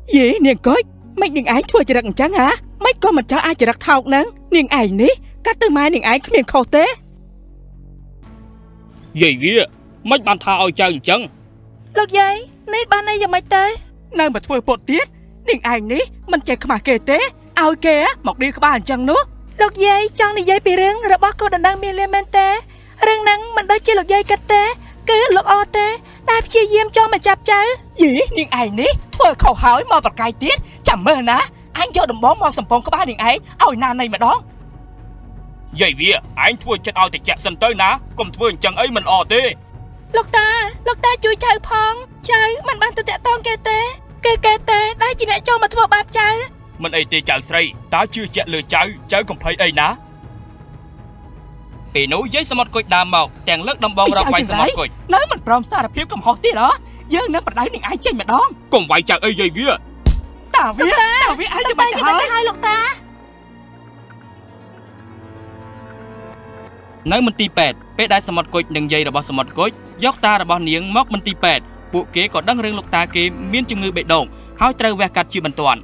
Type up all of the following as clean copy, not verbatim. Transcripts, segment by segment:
Gì niềng cối mấy niềng ái thua chỉ đặt trắng hả mấy con mà cháu ai chỉ đặt thao nắng niềng ái ní cắt từ mai niềng ái miệng khâu té gì vậy mấy bạn thao chơi chân lục dây nít ban này giờ mấy té nơi mà thua bột tiết niềng ái ní mình chạy mà kề té ao kề một đi các bạn chân nước lục dây trong này dây bị rừng rồi bác cô đang miên lên men té rừng nắng mình đôi chia lục dây cắt té cứ lục o té đáp chia diêm cho mà chạp cháy gì niềng ái ní thua khẩu hỏi mà vật cài tiết chẳng mơ ná anh cho đừng bóng mong sầm phong các bạn niềng ái ao na này mà đón vậy vì anh thua chết ao thì chạy sân tới ná còn thua chẳng ấy mình o tê lục ta chui chơi phong chơi mình ban từ tẹt ton kê tê đây chỉ để cho mà thua bạp chơi mình ấy tê chạy say ta chưa chạy lừa chơi còn thấy ấy ná bị nấu giấy sâm mật quậy đàm màu đèn lướt đâm bông ra quay sâm mật quậy nói mình prom xa là phiếu cầm hót tí đó giờ nó bật đáy niềng ái trên mà đón còn vậy chẳng ấy vậy vì tao biết ai cho mày hai lục ta nói mình tì pẹt bé đai sâm mật quậy đừng dây là bao sâm mật quậy dốc ta là bao niềng móc mình tì pẹt bộ kế có đăng rừng lục ta kế miên chung ngư bệ đồn hói trâu ve cắt chưa bận toàn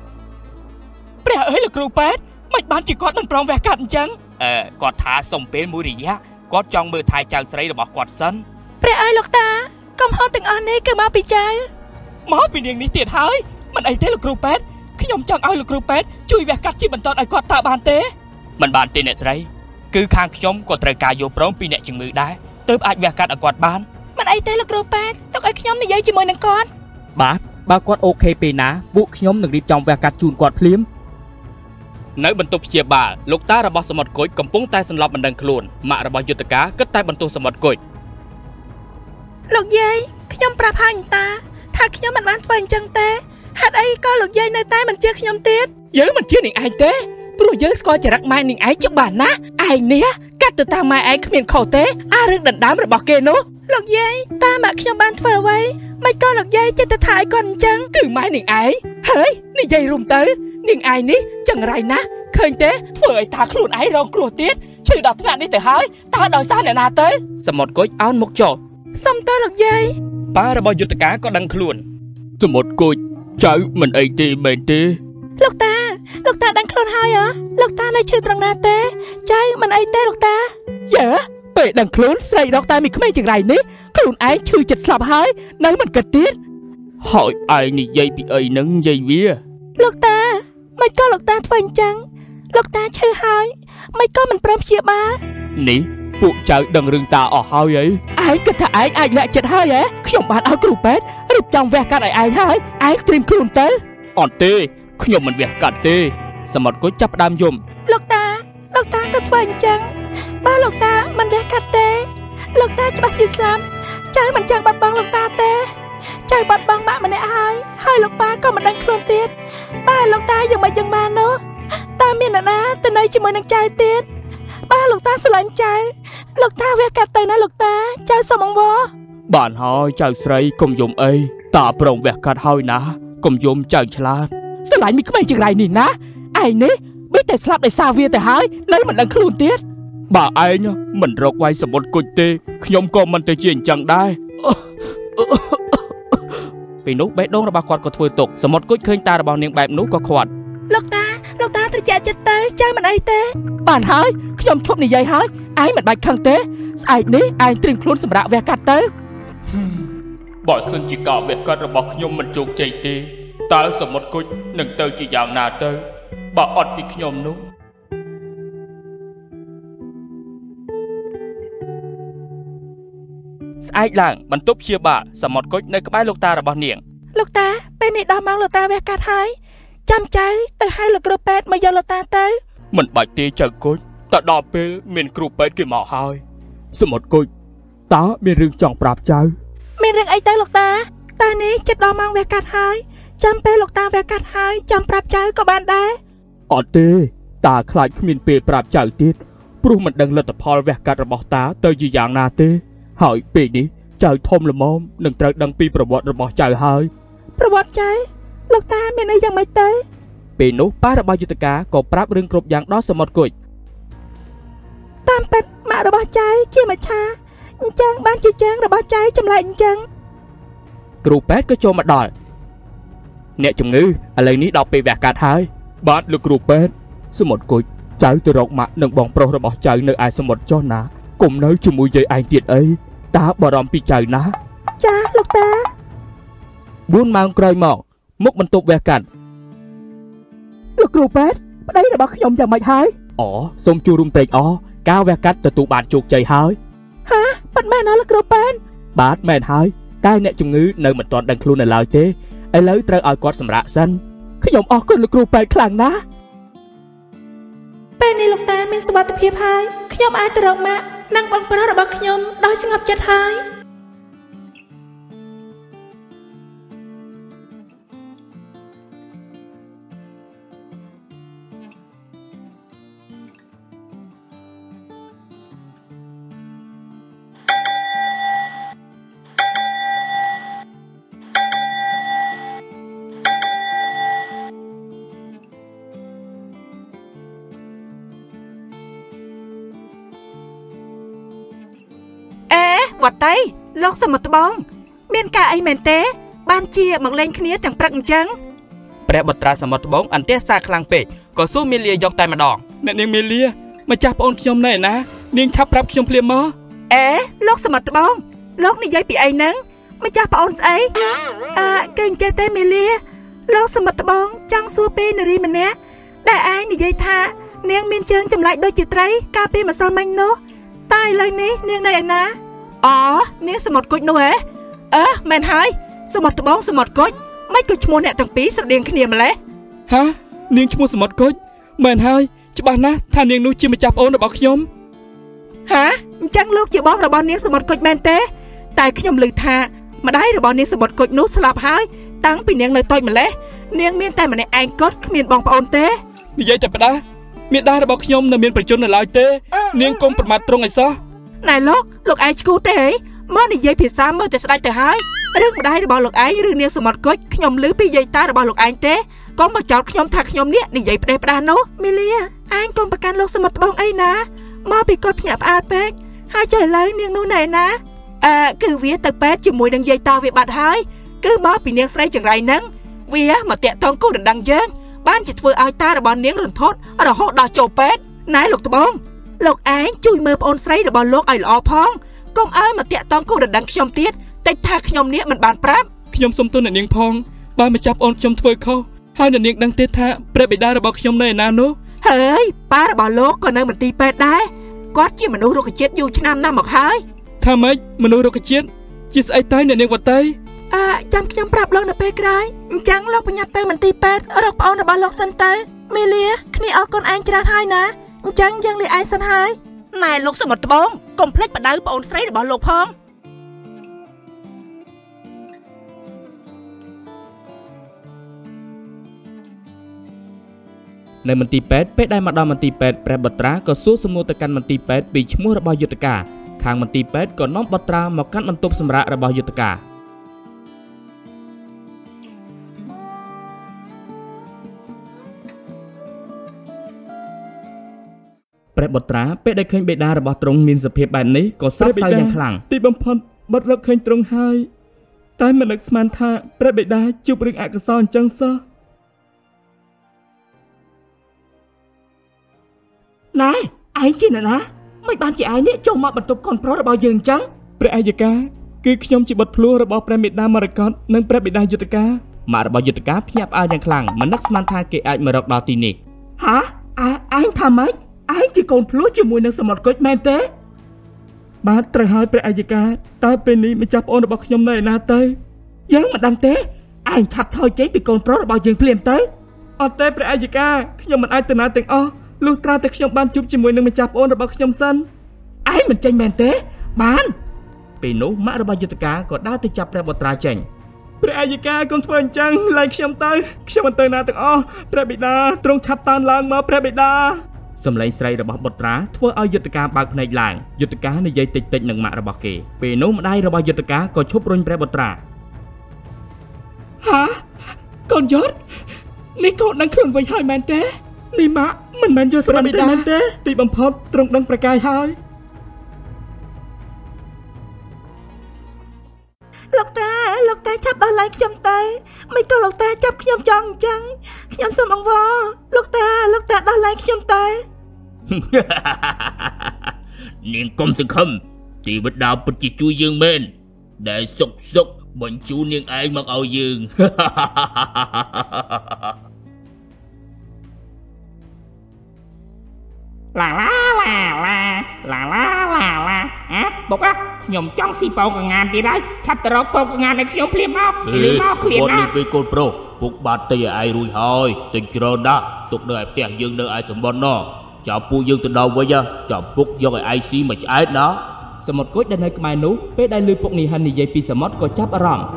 bé ơi là cừu pet mày bán chỉ có đăng prom ve cắt chăng có thả sông bên mũi rỉ có trong mưa thai chàng sấy là bỏ quạt sân bé ơi lục ta công hôn từng anh ấy cứ mau bị cháy máu bị niềng ní tiệt hơi mình ấy thế là cừu pet khi nhom chẳng ai là cừu pet chui ve cắt chỉ bận toàn ai quạt tạ bàn tế mình bàn tên này sấy cứ khang nhóm có trời cà vô prom pin nè chừng mưa đá tới ai ve cắt ở quạt bàn mình ấy thế là cừu pet tao ấy nhóm này dây chỉ mồi nâng con ba quạt ok pin ná vụ nhóm đừng đi trong ve cắt chun quạt phím nơiบรรทุกเชียบ่าลูกตาระบอบสมดกุยกำปุ้งใต้สำลับบันดังขลุ่นมาระบอบยุติกาก็ใต้บรรทุกสมดกุย lục dây nhómปราบhành taถ้าnhóm mình bán phần chân té hạt ấy có lục dây nơi tay mình chưa nhóm tiết giờ mình chưa niềng ái té bro giờ coi chỉ đặt mai niềng ái cho bà ná ai nè cắt từ ta mai ái không miền khẩu té rừng đần đám rồi bỏ kê nó lục dây ta mà nhóm bán phở vậy mấy con lục dây cho ta thải con chân từ mai niềng ái hỡi niềng dây rung tới niềng ái ní chẳng rai ná khơi té phơi ta khluồn ái rong cua tiết trừ đọt thế nào đi tới hỡi ta đòi xa này nào tới สมดกุยเอาหมกโจ xong tới lục dây ป้าระบอบยุติกาก็ดังขลุ่นสมดกุยใจมันไอตีเมนตี lục ta đang khôn hai hả lục ta này chưa từng na té chơi mình ấy té lục ta dạ bệ đằng khluồn xây đọt ta mình không ai chừng rai ní khluồn ái trừ chật sập hỡi nơi mình cật tiết hỏi ai nị dây bị ấy nâng dây vía lục ta mấy con lục ta phần chân lục ta chơi hai mấy con mình prom chia ba nị bộ trời đằng rừng ta ở hai ấy ai cất thà ai lại chật hơi áខ្ញុំបានឲ្យគ្រូពេទ្យរៀបចំវះកាត់ឲ្យឯងហើយឯងត្រៀមខ្លួនទៅអត់ទេខ្ញុំមិនវះកាត់ទេសមុទ្រគុយចាប់ផ្ដើមយំលោកតាក៏ធ្វើអញ្ចឹងបើលោកតាមិនវះកាត់ទេលោកតាច្បាស់ជាស្លាប់ចៅមិនចង់បាត់បង់លោកតាទេចៅបាត់បង់ម៉ាក់ម្នាក់ហើយលោកប៉ាក៏មិនដឹងខ្លួនទៀតបើលោកតាយ៉ាងម៉េចយ៉ាងបាននោះតើមានអ្នកណាទៅនៅជាមួយនឹងចៅទៀតបើលោកតាស្រឡាញ់ចៅលោកតាវះកាត់ទៅណាលោកតាចៅសុំអង្វរបានហើយចៅស្រីកុំយំអីតាប្រងវះកាត់ហើយណាកុំយំចៅឆ្លាតស្រឡាញ់មីក្មេងជាងរៃនេះណាឯងនេះបីតែស្លាប់ដោយសារវាទៅហើយនៅមិនដឹងខ្លួនទៀតបើឯងមិនរកវាយសមុទ្រគុយទេខ្ញុំក៏មិនទៅជាអញ្ចឹងដែរពេលនោះបេះដូងរបស់គាត់ក៏ធ្វើទុកសមុទ្រគុយឃើញតារបស់នាងបែបនោះក៏ខាត់លោកតាត្រជាក់ចិត្តទៅចៅមិនអីទេបានហើយខ្ញុំឈប់និយាយហើយឯងមិនបាច់ខឹងទេស្អែកនេះឯងត្រៀមខ្លួនសម្រាប់វះកាត់ទៅបើសិនជាការវះកាត់របស់ខ្ញុំមិនជោគជ័យទេតើសមុទ្រគុយនឹងទៅជាយ៉ាងណាទៅបើអត់ពីខ្ញុំនោះ ស្អែកឡើងបន្ទប់ព្យាបាលសមុទ្រគុយនៅក្បែរលោកតារបស់នាងលោកតាពេលនេះដល់ម៉ោងលោកតាវះកាត់ហើយចាំចៅទៅហៅលោកគ្រូពេទ្យមកយកលោកតាទៅមិនបាច់ទេចៅគុយតើដល់ពេលមានគ្រូពេទ្យគេមកហើយសមុទ្រគុយតើមានរឿងចង់ប្រាប់ចៅមានរឿងអីទៅលោកតាតើនេះចិត្តដល់ម៉ោងវះកាត់ហើយចាំពេលលោកតាវះកាត់ហើយចាំប្រាប់ចៅក៏បានដែរអត់ទេតាខ្លាចគ្មានពេលប្រាប់ចៅទៀតព្រោះមិនដឹងលទ្ធផលវះកាត់របស់តាទៅជាយ៉ាងណាទេហើយពេលនេះចៅធំល្មមនឹងត្រូវដឹងពីប្រវត្តិរបស់ចៅហើយប្រវត្តិចៅលោកតាមានអីយ៉ាងម៉េចទៅពេលនោះប៉ារបស់យុទ្ធកាក៏ប្រាប់រឿងគ្រប់យ៉ាងដល់សមុទ្រគុយតាមពិតម៉ាក់របស់ចៅជាមច្ឆាអញ្ចឹងបានជាជើងរបស់ចៅចម្លែកអញ្ចឹងគ្រូពេទ្យក៏ចូលមកដល់អ្នកជំងឺឥឡូវនេះដល់ពេលវះកាត់ហើយបាទលោកគ្រូពេទ្យសមុទ្រគុជចៅទៅរកម៉ាក់និងបងប្រុសរបស់ចៅនៅឯសមុទ្រចុះណាកុំនៅជាមួយយាយឯងទៀតអីតាបារម្ភពីចៅណាចាលោកតា 4ម៉ោងក្រោយមកមុខបន្ទប់វះកាត់លោកគ្រូពេទ្យប្តីរបស់ខ្ញុំយ៉ាងម៉េចហើយអូសូមជួបរួមត្រេកអរការវះកាត់ទទួលបានជោគជ័យហើយហាប៉ិនមែនអស់លោកគ្រូពេទ្យបាទមែនហើយតែអ្នកជំងឺនៅមិនទាន់ដឹងខ្លួននៅឡើយទេឥឡូវត្រូវឲ្យគាត់សម្រាកសិនខ្ញុំអរគុណលោកគ្រូពេទ្យខ្លាំងណាស់ពេលនេះលោកតាមានសុវត្ថិភាពហើយខ្ញុំអាចទៅរកម៉ាក់និងបងប្រុសរបស់ខ្ញុំដោយស្ងប់ចិត្តហើយវត្តៃលោកសមុទ្រត្បូងមានការអីមែនទេបានជាមកលេងគ្នាទាំងព្រឹកអញ្ចឹងព្រះបុត្រាសមុទ្រត្បូងអន្ទះសារខ្លាំងពេកក៏សួរមាលាយកតែម្ដងអ្នកនាងមាលាម្ចាស់ប្អូនខ្ញុំណែណានាងឆាប់ប្រាប់ខ្ញុំភ្លាមមកលោកសមុទ្រត្បូងលោកនិយាយពីអីហ្នឹងម្ចាស់ប្អូនស្អីគឺអញ្ចេះទេមាលាលោកសមុទ្រត្បូងចង់សួរពីនារីម្នាក់ដែលឯងនិយាយថានាងមានជើងចម្លែកដូចជាត្រីកាលពីម្សិលមិញនោះតែឥឡូវនេះនាងនៅឯណានាងសមុទ្រគុជនោះហ៎មែនហើយសមុទ្រត្បូងសមុទ្រគុជមិនក៏ឈ្មោះអ្នកទាំងពីរស្រដៀងគ្នាម្ល៉េះហានាងឈ្មោះសមុទ្រគុជមែនហើយច្បាស់ណាស់ថានាងនោះជាម្ចាស់ប្អូនរបស់ខ្ញុំហាអញ្ចឹងលោកជាបងរបស់នាងសមុទ្រគុជមែនទេតែខ្ញុំឮថាម្ដាយរបស់នាងសមុទ្រគុជនោះស្លាប់ហើយតាំងពីនាងនៅតូចម្ល៉េះនាងមានតែម្នាក់ឯងកត់គ្មានបងប្អូនទេនិយាយតែផ្ដាមេដារបស់ខ្ញុំនៅមានប្រជជននៅឡើយទេនាងកុំប្រមាថត្រង់អីសោះណែលោកឯងឈ្គូទេហីមកនិយាយភាសាមើលតែស្ដាច់ទៅហើយរឿងម្ដាយរបស់លោកឯងឬនាងសមុទ្រគុជខ្ញុំឮពីយាយតារបស់លោកឯងទេកុំមកចោទខ្ញុំថាខ្ញុំនេះនិយាយផ្ដេសផ្ដាសនោះមីលីឯងកុំប្រកាន់លោកសមុទ្រត្បូងអីណាមកពីគាត់ភ្ញាក់ផ្អើលពេកហើយចុះឥឡូវនាងនោះណែណាគឺវាទៅពេទ្យជាមួយនឹងយាយតាវាបាត់ហើយគឺមកពីនាងស្រីចង្រៃហ្នឹងវាមកតាក់ទងគូដណ្ដឹងយើងបានជាធ្វើឲ្យតារបស់នាងរន្ធត់រហូតដល់ចូលពេទ្យណែលោកត្បូងលោកឯងជួយមើលប្អូនស្រីរបស់លោកឲ្យល្អផងកុំឲ្យមកតាក់ទងគូដណ្ដឹងខ្ញុំទៀតតិចថាខ្ញុំនេះមិនបានប្រាប់ខ្ញុំសុំទោសអ្នកនាងផងបើមកចាប់អូនខ្ញុំធ្វើខុសហើយអ្នកនាងដឹងទេថាព្រះបិតារបស់ខ្ញុំនៅឯណានោះហើយប៉ារបស់លោកក៏នៅមន្ទីរពេទ្យដែរគាត់ជាមនុស្សរុក្ខជាតិយូរឆ្នាំណាស់មកហើយថាម៉េចមនុស្សរុក្ខជាតិជាស្អីទៅអ្នកនាងវត្តៃចាំខ្ញុំប្រាប់លោកនៅពេលក្រោយអញ្ចឹងលោកប្រញាប់ទៅមន្ទីរពេទ្យរកប្អូនរបស់លោកសិនទៅមីលាគ្នាអរគុណឯងច្រើនហើយណាអញ្ចឹងយើងលាឯងសិនហើយណែលោកសមុទ្រត្បូងកុំភ្លេចបដៅប្អូនស្រីរបស់លោកផងនៅមន្ទីរពេទ្យពេលដែលមកដល់មន្ទីរពេទ្យព្រះបុត្រាក៏សួរសំណួរទៅកាន់មន្ទីរពេទ្យពីឈ្មោះរបស់យុទ្ធការខាងមន្ទីរពេទ្យក៏នាំបុត្រាមកកាន់បន្ទប់សម្រាករបស់យុទ្ធការព្រះបុត្រាពេលដែលឃើញបេដារបស់ទ្រង់មានសភាពបែបនេះក៏សោកសៅយ៉ាងខ្លាំងទីបំផុតបាត់រកឃើញទ្រង់ហើយតែមិននឹកស្មានថាព្រះបេដាជួបរឿងអកុសលអញ្ចឹងសោះណែឯងជាអ្នកណាមិនបានជាឯងនេះចូលមកបន្ទប់កូនប្រុសរបស់យើងអញ្ចឹងព្រះអាយកាគឺខ្ញុំជាបុត្រភ្លោះរបស់ព្រះមេដាមរកតនិងព្រះបិតាយុទ្ធការម៉ាក់របស់យុទ្ធការភ្ញាក់ផ្អើលយ៉ាងខ្លាំងមិននឹកស្មានថាគេអាចមករកដល់ទីនេះហាឯងថាម៉េចឯងជាកូនភ្លោះជាមួយនឹងសមុទ្រគុជមែនទេបាទត្រូវហើយព្រះអាយកាតើពេលនេះម្ចាស់ប្អូនរបស់ខ្ញុំនៅឯណាទៅយើងមិនដឹងទេឯងឆាប់ថយចេញពីកូនប្រុសរបស់យើងភ្លាមទៅអត់ទេព្រះអាយកាខ្ញុំមិនអាចទៅណាទាំងអស់លុះត្រាតែខ្ញុំបានជួបជាមួយនឹងម្ចាស់ប្អូនរបស់ខ្ញុំសិនឯងមិនចេញមែនទេបានពេលនោះម៉ាក់របស់យុទ្ធការក៏ដើរទៅចាប់ព្រះបុត្រាចេញព្រះអាយកាកុំធ្វើអញ្ចឹងលែងខ្ញុំទៅខ្ញុំមិនទៅណាទាំងអស់ព្រះបិតាទ្រង់ឆាប់តានឡើងមកព្រះបិតាសំឡេងស្រីរបស់បុត្រាធ្វើឲ្យយុទ្ធការបើកភ្នែកឡើងយុទ្ធការនិយាយតិចៗនឹងម៉ាក់របស់គេពេលនោះម្ដាយរបស់យុទ្ធការក៏ឈប់រុញព្រះបុត្រាហាកូនយុទ្ធនេះកូនដឹងខ្លួនវិញហើយមែនទេនេះម៉ាក់មិនមែនយកស្រាប់ទេមែនទេទីបំផុតទ្រង់ដឹងប្រកាយហើយលោកតាតាចាប់ដល់ឡើងខ្ញុំទៅមិនក៏លោកតាចាប់ខ្ញុំចង់អញ្ចឹងខ្ញុំសូមអង្វរលោកតាដល់ឡើងខ្ញុំទៅនាងកុំសង្ឃឹមជីវិតដើមពិតជាជួយយើងមែនដែលសុកបញ្ជូននាងឯងមកឲ្យយើងឡាបុកខ្ញុំចង់ស៊ីពងកងានទៀតហើយឆាប់ទៅរកពងកងានឲ្យខ្ញុំភ្លាមមកភ្លាមណានេះពេលកូនប្រុសពុកបាទទិញឲ្យឯងរួចហើយទិញច្រើនណាស់ទុកនៅឯផ្ទះយើងនៅឯសំបុនណោះចាំពួកយើងទៅដល់វិញចាំពុកយកឲ្យឯងស៊ីមួយឆ្អែតណាសមុទ្រគុជដែលនៅក្បែរនោះពេលដែលឮពុកនេះហិននិយាយពីសមុទ្រក៏ចាប់អារម្មណ៍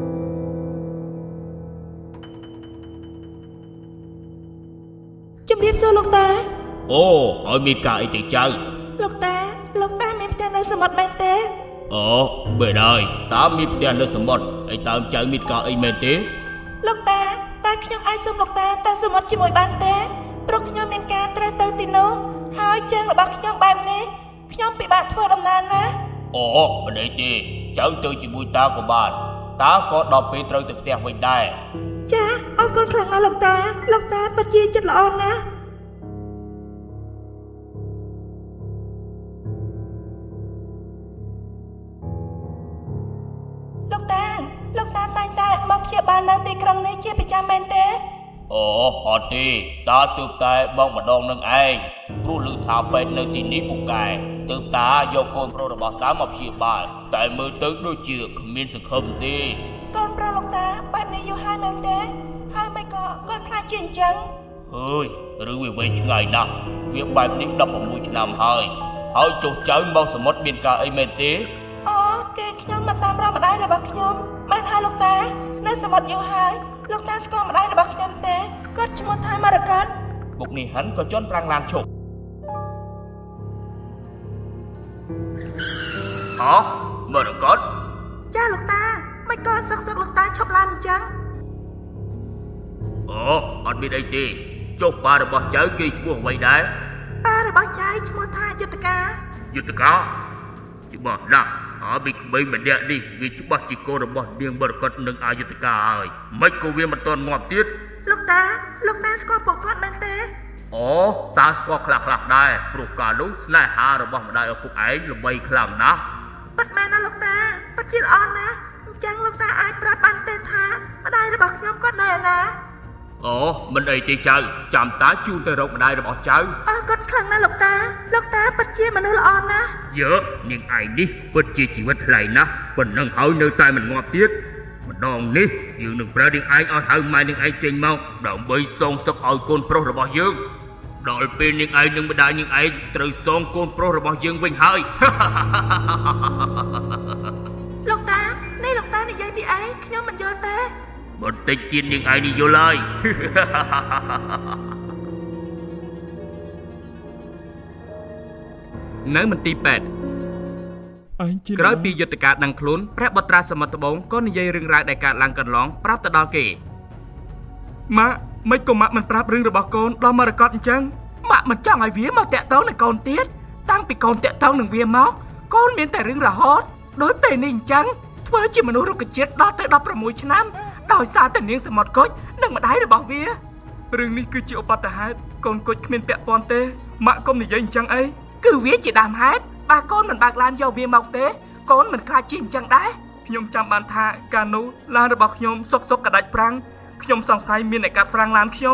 ជំរាបសួរលោកតាអូហើយមានការអីទៅចៅលោកតាមានផ្ទះនៅសមុទ្រមែនទេអូបែរហើយតើមានផ្ទះនៅសមុទ្រហើយតើចៅមានការអីមែនទេលោកតាតើខ្ញុំអាចសុំលោកតាទៅសមុទ្រជាមួយបានទេព្រោះខ្ញុំមានការត្រូវទៅទីនោះហើយជើងរបស់ខ្ញុំបែបនេះខ្ញុំពិបាកធ្វើដំណើរណាអូមិនអីទេចៅទៅជាមួយតាក៏បានតាក៏ដល់ពេលត្រូវទៅផ្ទះវិញដែរចាអរគុណខ្លាំងណាស់លោកតាពិតជាចិត្តល្អណាស់លោកតាតែងតែមកព្យាបាលនៅទីក្រុងនេះជាប្រចាំមែនទេអូអត់ទេតាទើបតែបងម្ដងនឹងឯងព្រោះឮថាពេទ្យនៅទីនេះពូកែទើបតាយកកូនប្រុសរបស់តាមកព្យាបាលតែមើលទៅដូចជាគ្មានសង្ឃឹមទេកូនប្រុសលោកតាបែបនេះយូរហើយមែនទេហើយមិនក៏គាត់ខ្លាចជាអញ្ចឹងអើយឬវាវែងឆ្ងាយណាស់វាបែបនេះ16ឆ្នាំហើយចុះចៅមកសមុទ្រមានការអីមែនទេអូគេខ្ញុំមកតាមរកម្ដាយរបស់ខ្ញុំបានហើយលោកតានៅសមុទ្រយូរហើយលោកតាស្គាល់ម្ដាយរបស់ខ្ញុំទេគាត់ឈ្មោះថាមរកតពុកនេះហិនក៏ជន់ប្រាំងឡានឈប់មរកតចាលោកតាមិនក៏សុកលោកតាឈប់ឡានអញ្ចឹងអូអត់មានអីទេចុះប៉ារបស់ចៅគេឈ្មោះអ្វីដែរប៉ារបស់ចៅឈ្មោះថាយុទ្ធកាច្បាស់ណាស់ហើយពីក្មេងម្នាក់នេះវាច្បាស់ជាកូនរបស់នាងមរកតនិងអាយុទ្ធកាហើយមិនក៏វាមិនទាន់ងាប់ទៀតលោកតាស្គាល់ពួកគាត់មែនទេអូតាស្គាល់ខ្លះដែរព្រោះកាលនោះស្នេហារបស់ម្ដាយឪពុកឯងល្បីខ្លាំងណាស់ពិតមែនណាលោកតាពិតជាល្អណាស់អញ្ចឹងលោកតាអាចប្រាប់បានទេថាម្ដាយរបស់ខ្ញុំគាត់នៅឯណាអូមិនអីទេចៅចាំតាជូនទៅរកម្ដាយរបស់ចៅអរគុណខ្លាំងណាស់លោកតាពិតជាមនុស្សល្អណាស់យើនាងឯងនេះពិតជាជីវិតថ្លៃណាស់ប៉ុណ្ណឹងហើយនៅតែមិនងាប់ទៀតម្ដងនេះយើងនឹងប្រើនាងឯងឲ្យហៅម៉ែនាងឯងចេញមកដើម្បីសងសឹកឲ្យកូនប្រុសរបស់យើងដល់ពេលនាងឯងនិងម្ដាយនាងឯងត្រូវសងកូនប្រុសរបស់យើងវិញហើយលោកតានិយាយពីអីខ្ញុំមិនយល់ទេបន្តិចទៀតនាងឯងនេះយល់ហើយនៅមន្ទីរពេទ្យក្រោយពីយុទ្ធការដឹងខ្លួនព្រះបុត្រាសមុទ្រត្បូងក៏និយាយរឿងរ៉ាវដែលកើតឡើងកន្លងប្រាប់ទៅដល់គេម៉ាក់មិនក៏ម៉ាក់មិនប្រាប់រឿងរបស់កូនដល់មរកតអញ្ចឹងម៉ាក់មិនចង់ឲ្យវាមកតាក់ទងនឹងកូនទៀតតាំងពីកូនតាក់ទងនឹងវាមកកូនមានតែរឿងរហូតដោយពេលនេះអញ្ចឹងធ្វើជាមនុស្សរុក្ខជាតិដល់ទៅ16ឆ្នាំដោយសារតែនាងសមុទ្រគុជនិងម្ដាយរបស់វារឿងនេះគឺជាឧបទ្ទហេតុកូនគុជគ្មានពាក់ព័ន្ធទេម៉ាក់កុំនិយាយអញ្ចឹងអីគឺវាជាដើមហេតុបើកូនមិនបើកឡានយកវាមកទេកូនមិនខ្លាចជាអញ្ចឹងដែរខ្ញុំចាំបានថាកាលនោះឡានរបស់ខ្ញុំសុកកដាច់ប្រាំងខ្ញុំសង្ស័យមានអ្នកកាត់ហ្វ្រាំងឡានខ្ញុំ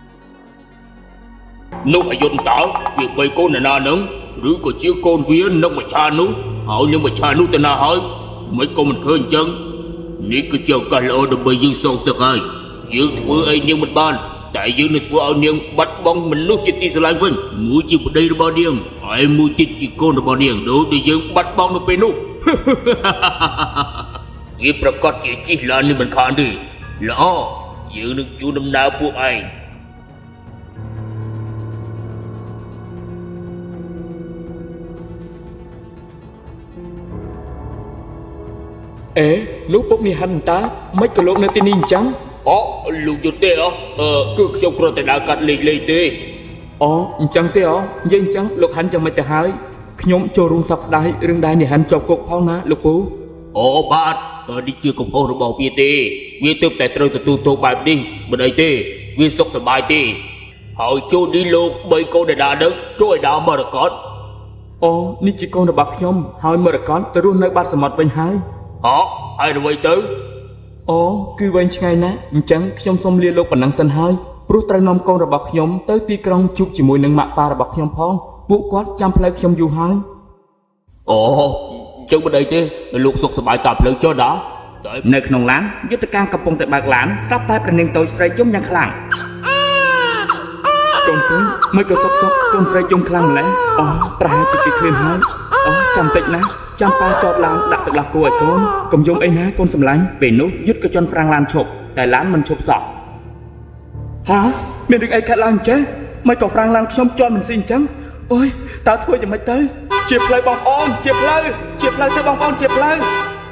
នោះអាយុតើវាបីកូនណានឹងឬក៏ជាកូនវានឹងមច្ឆានោះហើយនឹងមច្ឆានោះទៅណាហើយមិនក៏មិនឃើញអញ្ចឹងនេះគឺជាឱកាសល្អដើម្បីយើងសងសឹកហើយយើងធ្វើអីនាងមិនបានតែយើងនឹងធ្វើឲ្យនាងបាត់បង់មនុស្សជាទីស្រឡាញ់វិញមួយជាប្តីរបស់នាងហើយមួយទៀតជាកូនរបស់នាងដូចដែលយើងបាត់បង់នៅពេលនោះវាប្រកាសជាជិះឡាននេះមិនខានទេល្អយើងនឹងជួនដំណើរពួកឯងអេលោកពុកនេះហិនតាមិនក៏លោកនៅទីនេះអញ្ចឹងអូលោកយុទ្ធទេគឺខ្ញុំគ្រាន់តែដើរកាត់លេខទេអូអញ្ចឹងទេអូនិយាយអញ្ចឹងលោកហិនចាំមិនទៅហើយខ្ញុំចូលរួមសោកស្ដាយរឿងដែរនេះហិនជាប់គុកផងណាលោកពូ Ồ bạn, đi chưa cùng hônរបស់វាទេវាទើបតែត្រូវទទួលទោសបែបនេះមិនអីទេវាសុខសប្បាយទេហើយចូលនេះលោក3កូនដេដានឹងជួយឲ្យដើមមរកតអូនេះជាកូនរបស់ខ្ញុំហើយមរកតទៅរស់នៅបាត់សមុទ្រវិញហើយហើយអ្វីទៅអូគឺវែងឆ្ងាយណាស់អញ្ចឹងខ្ញុំសូមលាលោកប៉ុណ្ណឹងសិនហើយព្រោះត្រូវនាំកូនរបស់ខ្ញុំទៅទីក្រុងជួបជាមួយនឹងម៉ាក់ប៉ារបស់ខ្ញុំផងពួកគាត់ចាំផ្លូវខ្ញុំយូរហើយអូចឹងមិនអីទេលោកសុខសប្បាយតាមផ្លូវចុះណានៅក្នុងឡានយុទ្ធការកំពុងតែបើកឡានស្រាប់តែប្រនាងតូចស្រីយំយ៉ាងខ្លាំងកូនមិនក៏សុកកូនស្រីយំខ្លាំងម្ល៉េះអូប្រហែលជាពីឃ្លានហើយអូចាំតិចណាចាំប៉ាចតឡានដាក់ទឹកដោះគោឲ្យកូនកុំយំអីណាកូនសម្លាញ់ពេលនោះយុទ្ធក៏ជន់ហ្វ្រាំងឡានឈប់តែឡានមិនឈប់សោះហាមានរឿងអីកើតឡើងចេះមិនក៏ហ្វ្រាំងឡានខ្ញុំជន់មិនស៊ីអញ្ចឹងអូយតើធ្វើយ៉ាងម៉េចទៅជាផ្លូវបងប្អូនជាផ្លូវទៅបងប្អូនជាផ្លូវ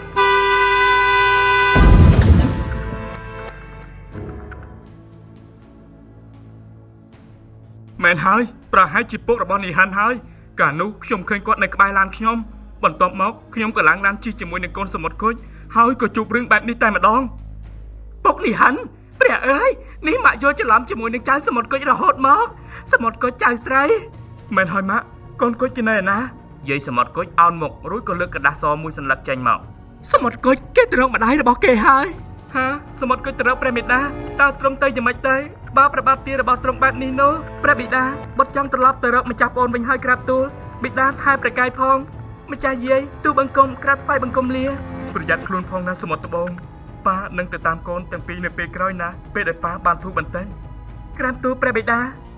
មែនហើយប្រហែលជាពុករបស់នីហាន់ហើយកាលនោះខ្ញុំឃើញគាត់នៅក្បែរឡានខ្ញុំបន្ទាប់មកខ្ញុំក៏ឡើងឡានជិះជាមួយនឹងកូនសមុទ្រគុជហើយក៏ជួបរឿងបែបនេះតែម្ដងពុកនីហាន់ព្រះអើយនេះម៉ាក់យកច្រឡំជាមួយនឹងចៅសមុទ្រគុជរហូតមកសមុទ្រគុជចៅស្រីមែនហើយម៉ាក់កូនគុជគេនៅឯណាយាយសមុទ្រគុជអោនមុខរួចក៏លើកក្រដាសសមួយសន្លឹកចេញមកសមុទ្រគុជគេទៅរកម្ដាយរបស់គេហើយហាសមុទ្រគុជទៅរកព្រះមេដាតើទ្រង់ទៅយ៉ាងម៉េចទៅបើប្របាទទារបស់ទ្រង់បែបនេះនោះព្រះបិតាបុត្រចង់ត្រឡប់ទៅរកម្ចាស់ប្អូនវិញហើយក្រាបទូលបិតាថែប្រកាយផងម្ចាស់យាយទូបង្គំក្រាបថ្វាយបង្គំលាប្រយ័ត្នខ្លួនផងណាសមុទ្រត្បូងប៉ានឹងទៅតាមកូនទាំងពីរនៅពេលក្រោយណាពេលដែលប៉ាបានធូរបន្តិចក្រាបទូលព្រះបិតា